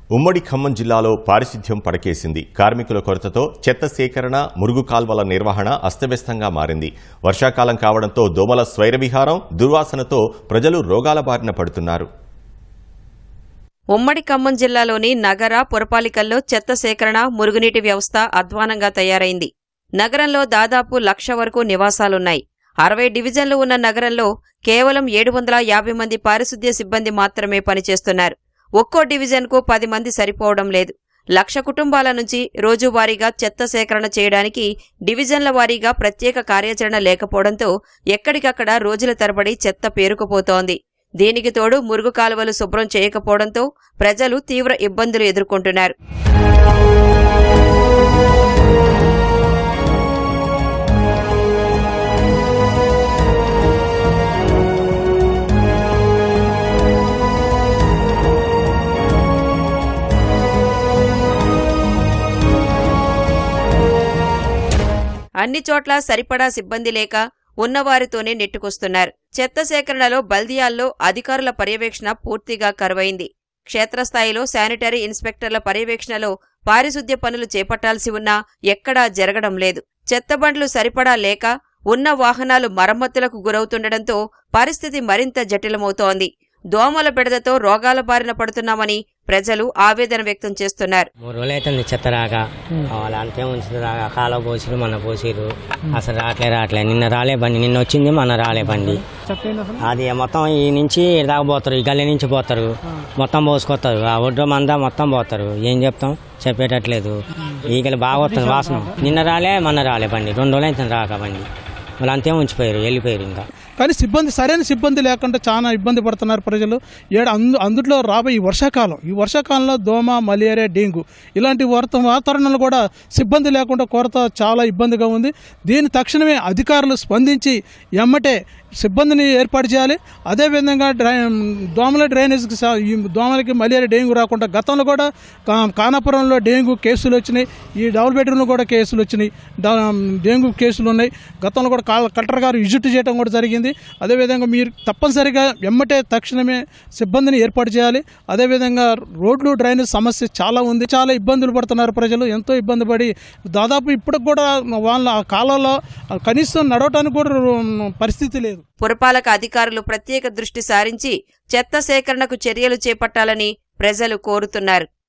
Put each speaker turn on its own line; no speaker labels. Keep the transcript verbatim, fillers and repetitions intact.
ఉమ్మడి ఖమ్మం జిల్లాలో పారిశుధ్యం పడకేసింది. కార్మికుల కొరతతో చెత్త సేకరణ, మురుగు కాల్వల నిర్వహణ అస్తవ్యస్తంగా మారింది. వర్షాకాలం కావడంతో దోమల స్వైరవిహారం, దుర్వాసనతో ప్రజలు రోగాల బారిన పడుతున్నారు.
ఉమ్మడి ఖమ్మం జిల్లాలోని నగర, పురపాలికల్లో చెత్త సేకరణ, మురుగునీటి వ్యవస్థ అధ్వానంగా తయారైంది. నగరంలో దాదాపు లక్ష వరకు నివాసాలున్నాయి. అరవై డివిజన్లు ఉన్న నగరంలో కేవలం ఏడు వందల యాభై మంది పారిశుద్ధ్య సిబ్బంది మాత్రమే పనిచేస్తున్నారు. ఒక్కో డివిజన్కు పది మంది సరిపోవడం లేదు. లక్ష కుటుంబాల నుంచి రోజువారీగా చెత్త సేకరణ చేయడానికి డివిజన్ల వారీగా ప్రత్యేక కార్యాచరణ లేకపోవడంతో ఎక్కడికక్కడ రోజుల తరబడి చెత్త పేరుకుపోతోంది. దీనికి తోడు మురుగు కాలువలు శుభ్రం చేయకపోవడంతో ప్రజలు తీవ్ర ఇబ్బందులు ఎదుర్కొంటున్నారు. అన్ని చోట్ల సరిపడా సిబ్బంది లేక ఉన్నవారితోనే నెట్టుకొస్తున్నారు. చెత్త సేకరణలో బల్దియాల్లో అధికారుల పర్యవేక్షణ పూర్తిగా కరువైంది. క్షేత్రస్థాయిలో శానిటరీ ఇన్స్పెక్టర్ల పర్యవేక్షణలో పారిశుద్ధ్య పనులు చేపట్టాల్సి ఉన్నా ఎక్కడా జరగడం లేదు. చెత్తబండ్లు సరిపడా లేక ఉన్న వాహనాలు మరమ్మతులకు గురవుతుండటంతో పరిస్థితి మరింత జటిలమవుతోంది. దోమల బెడదతో రోగాల బారిన పడుతున్నామని ప్రజలు ఆవేదన వ్యక్తం చేస్తున్నారు.
మూడు రోజులైతుంది చెత్త రాక, అంతే ఉంచుతుంది రాక, కాలువ పోసిరు, మన పోసిరు, అసలు రాట్లే రాట్లే నిన్న రాలే బండి, నిన్న వచ్చింది మన రాలే బండి. అది మొత్తం ఈ నుంచి దాకా పోతారు, ఈ గల్లీ నుంచి పోతారు, మొత్తం పోసుకొస్తారు. ఆ ఒడ్డు మందా మొత్తం పోతారు. ఏం చెప్తాం, చెప్పేటట్లేదు. ఈగలు బాగా వస్తుంది వాసన. నిన్న రాలే మన రాలే బండి, రెండు రోజులు అవుతుంది రాక బండి. వాళ్ళు అంతే ఉంచిపోయారు, వెళ్ళిపోయారు. ఇంకా
కానీ సిబ్బంది సరైన సిబ్బంది లేకుండా చాలా ఇబ్బంది పడుతున్నారు ప్రజలు. ఏడు అందు అందులో రాబోయే ఈ వర్షాకాలం ఈ వర్షాకాలంలో దోమ, మలేరియా, డెంగ్యూ ఇలాంటి వార్త వాతావరణంలో కూడా సిబ్బంది లేకుండా కొరత చాలా ఇబ్బందిగా ఉంది. దీని తక్షణమే అధికారులు స్పందించి ఎమ్మటే సిబ్బందిని ఏర్పాటు చేయాలి. అదేవిధంగా డ్రై దోమల డ్రైనేజ్కి ఈ దోమలకి మలేరియా, డెంగ్యూ రాకుండా గతంలో కూడా కానాపురంలో డెంగ్యూ కేసులు వచ్చినాయి. ఈ డబుల్ బెడ్రూమ్లో కూడా కేసులు వచ్చినాయి, డెంగ్యూ కేసులు ఉన్నాయి. గతంలో కూడా కలెక్టర్ గారు విజిట్ చేయడం కూడా జరిగింది. అదేవిధంగా మీరు తప్పనిసరిగా ఎమ్మటే తక్షణమే సిబ్బందిని ఏర్పాటు చేయాలి. అదేవిధంగా రోడ్లు, డ్రైనేజ్ సమస్య చాలా ఉంది. చాలా ఇబ్బందులు పడుతున్నారు ప్రజలు, ఎంతో ఇబ్బంది పడి దాదాపు ఇప్పటికి కూడా వాళ్ళ ఆ కాలంలో కనీసం నడవటానికి కూడా పరిస్థితి లేదు.
పురపాలక అధికారులు ప్రత్యేక దృష్టి సారించి చెత్త సేకరణకు చర్యలు చేపట్టాలని ప్రజలు కోరుతున్నారు.